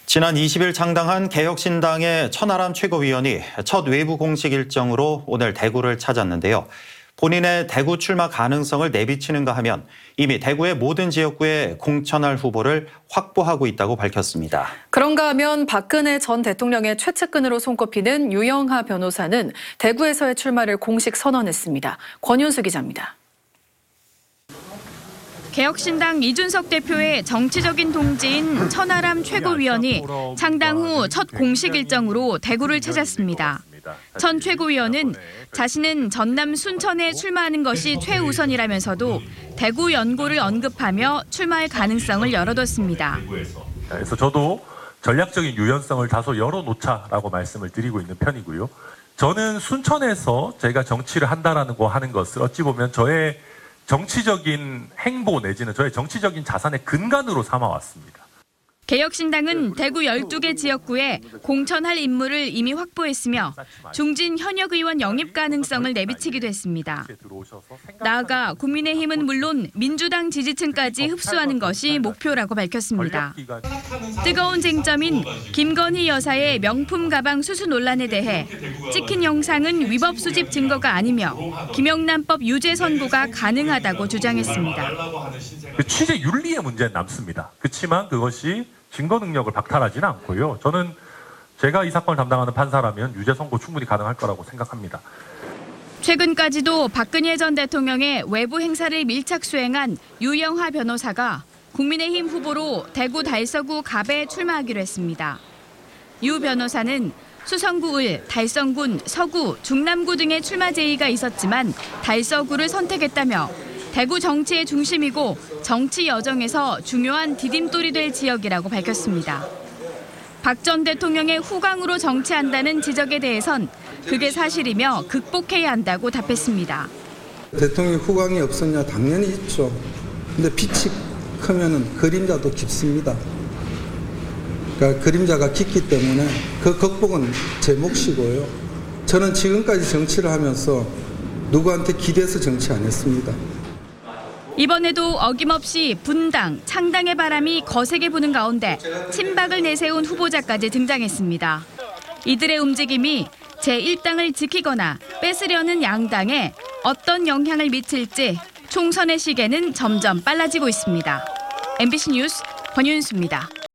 지난 20일 창당한 개혁신당의 천하람 최고위원이 첫 외부 공식 일정으로 오늘 대구를 찾았는데요. 본인의 대구 출마 가능성을 내비치는가 하면 이미 대구의 모든 지역구에 공천할 후보를 확보하고 있다고 밝혔습니다. 그런가 하면 박근혜 전 대통령의 최측근으로 손꼽히는 유영하 변호사는 대구에서의 출마를 공식 선언했습니다. 권윤수 기자입니다. 개혁신당 이준석 대표의 정치적인 동지인 천하람 최고위원이 창당 후 첫 공식 일정으로 대구를 찾았습니다. 천 최고위원은 자신은 전남 순천에 출마하는 것이 최우선이라면서도 대구 연고를 언급하며 출마할 가능성을 열어뒀습니다. 그래서 저도 전략적인 유연성을 다소 열어놓자라고 말씀을 드리고 있는 편이고요. 저는 순천에서 제가 정치를 한다라는 거 하는 것을 어찌 보면 저의 정치적인 행보 내지는 저의 정치적인 자산의 근간으로 삼아왔습니다. 개혁신당은 대구 12개 지역구에 공천할 인물을 이미 확보했으며 중진 현역 의원 영입 가능성을 내비치기도 했습니다. 나아가 국민의힘은 물론 민주당 지지층까지 흡수하는 것이 목표라고 밝혔습니다. 뜨거운 쟁점인 김건희 여사의 명품 가방 수수 논란에 대해 찍힌 영상은 위법 수집 증거가 아니며 김영란법 유죄 선고가 가능하다고 주장했습니다. 취재 윤리의 문제는 남습니다. 그렇지만 그것이 증거 능력을 박탈하지는 않고요. 저는 제가 이 사건을 담당하는 판사라면 유죄 선고 충분히 가능할 거라고 생각합니다. 최근까지도 박근혜 전 대통령의 외부 행사를 밀착 수행한 유영하 변호사가 국민의힘 후보로 대구 달서구 갑에 출마하기로 했습니다. 유 변호사는 수성구 을, 달성군, 서구, 중남구 등의 출마 제의가 있었지만 달서구를 선택했다며 대구 정치의 중심이고 정치 여정에서 중요한 디딤돌이 될 지역이라고 밝혔습니다. 박 전 대통령의 후광으로 정치한다는 지적에 대해선 그게 사실이며 극복해야 한다고 답했습니다. 대통령 후광이 없었냐? 당연히 있죠. 근데 빛이 크면은 그림자도 깊습니다. 그러니까 그림자가 깊기 때문에 그 극복은 제 몫이고요. 저는 지금까지 정치를 하면서 누구한테 기대서 정치 안 했습니다. 이번에도 어김없이 분당, 창당의 바람이 거세게 부는 가운데 친박을 내세운 후보자까지 등장했습니다. 이들의 움직임이 제1당을 지키거나 뺏으려는 양당에 어떤 영향을 미칠지 총선의 시계는 점점 빨라지고 있습니다. MBC 뉴스 권윤수입니다.